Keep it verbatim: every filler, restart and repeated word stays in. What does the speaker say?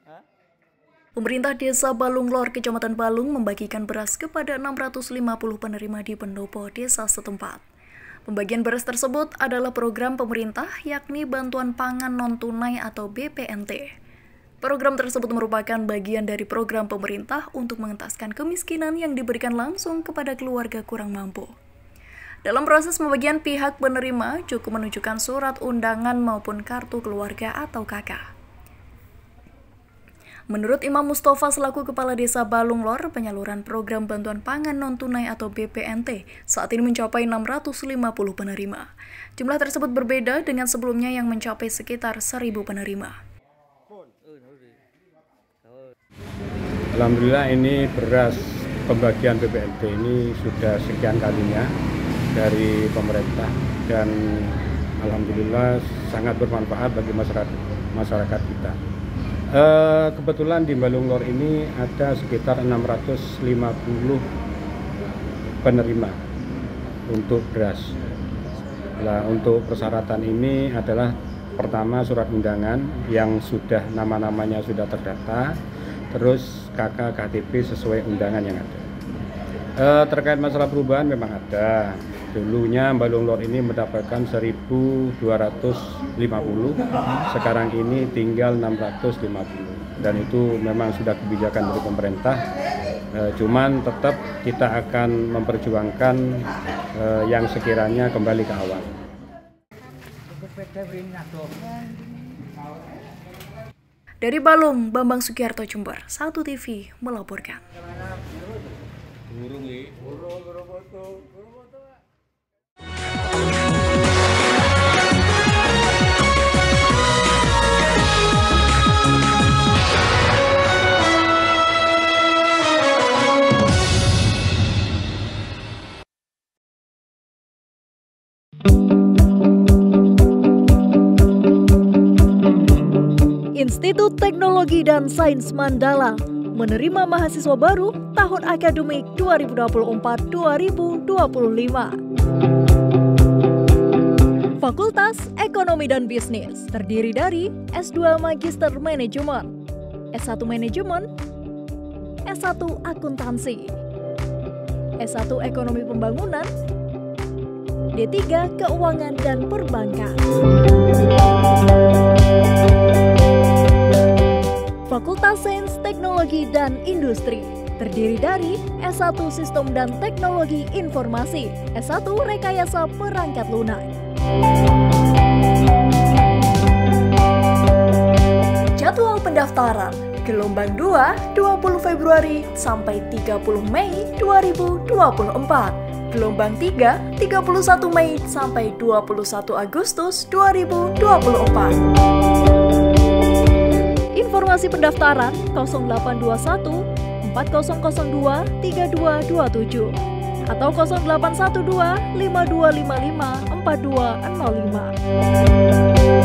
Pemerintah Desa Balung Lor, Kecamatan Balung membagikan beras kepada enam ratus lima puluh penerima di pendopo desa setempat. Pembagian beras tersebut adalah program pemerintah, yakni Bantuan Pangan Non-Tunai atau B P N T. Program tersebut merupakan bagian dari program pemerintah untuk mengentaskan kemiskinan yang diberikan langsung kepada keluarga kurang mampu. Dalam proses pembagian, pihak penerima cukup menunjukkan surat undangan maupun kartu keluarga atau K K. Menurut Imam Mustafa selaku Kepala Desa Balung Lor, penyaluran program bantuan pangan non-tunai atau B P N T saat ini mencapai enam ratus lima puluh penerima. Jumlah tersebut berbeda dengan sebelumnya yang mencapai sekitar seribu penerima. Alhamdulillah ini beras pembagian B P N T ini sudah sekian kalinya dari pemerintah dan alhamdulillah sangat bermanfaat bagi masyarakat masyarakat kita. Uh, kebetulan di Balung Lor ini ada sekitar enam ratus lima puluh penerima untuk beras. Nah, untuk persyaratan ini adalah pertama surat undangan yang sudah nama-namanya sudah terdata, terus K K K T P sesuai undangan yang ada. Uh, terkait masalah perubahan memang ada. Dulunya Balung Lor ini mendapatkan seribu dua ratus lima puluh, sekarang ini tinggal enam ratus lima puluh, dan itu memang sudah kebijakan dari pemerintah. E, cuman tetap kita akan memperjuangkan e, yang sekiranya kembali ke awal. Dari Balung, Bambang Sugiarto, Jember, Satu T V melaporkan. Institut Teknologi dan Sains Mandala menerima mahasiswa baru tahun akademik dua ribu dua puluh empat dua ribu dua puluh lima. Fakultas Ekonomi dan Bisnis terdiri dari S dua Magister Manajemen, S satu Manajemen, S satu Akuntansi, S satu Ekonomi Pembangunan, D tiga Keuangan dan Perbankan. Fakultas Sains, Teknologi, dan Industri terdiri dari S satu Sistem dan Teknologi Informasi, S satu Rekayasa Perangkat Lunak. Jadwal pendaftaran gelombang dua, dua puluh Februari sampai tiga puluh Mei dua ribu dua puluh empat. Gelombang tiga, tiga puluh satu Mei sampai dua puluh satu Agustus dua ribu dua puluh empat. Informasi pendaftaran nol delapan dua satu empat nol nol dua tiga dua dua tujuh atau nol delapan satu dua lima dua lima lima empat dua nol lima.